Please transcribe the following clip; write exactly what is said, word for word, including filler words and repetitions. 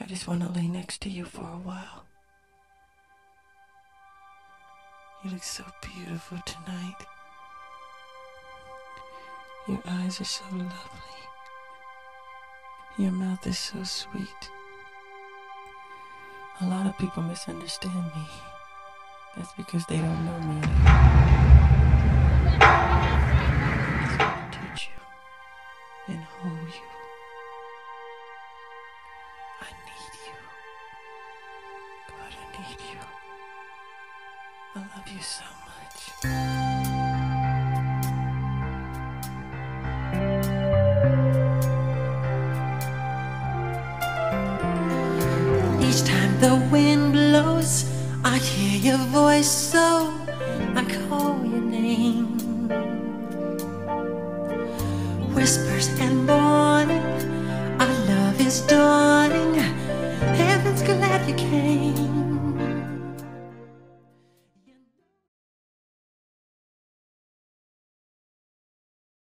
I just want to lay next to you for a while. You look so beautiful tonight. Your eyes are so lovely. Your mouth is so sweet. A lot of people misunderstand me. That's because they don't know me. I just want to touch you and hold you. I need you. God, I need you. I love you so much. Each time the wind blows, I hear your voice, so I call your name. Whispers and warning, our love is dawning.